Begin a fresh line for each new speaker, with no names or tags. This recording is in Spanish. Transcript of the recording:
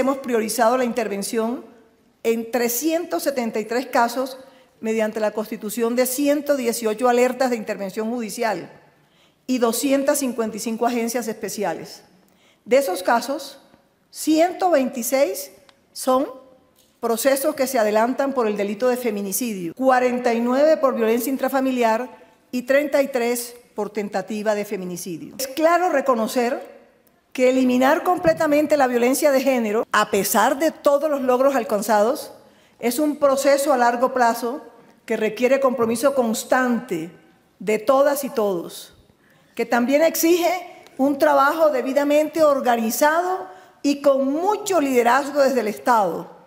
hemos priorizado la intervención en 373 casos mediante la constitución de 118 alertas de intervención judicial y 255 agencias especiales. De esos casos, 126 son procesos que se adelantan por el delito de feminicidio, 49 por violencia intrafamiliar y 33 por tentativa de feminicidio. Es claro reconocer que eliminar completamente la violencia de género, a pesar de todos los logros alcanzados, es un proceso a largo plazo que requiere compromiso constante de todas y todos, que también exige un trabajo debidamente organizado y con mucho liderazgo desde el Estado,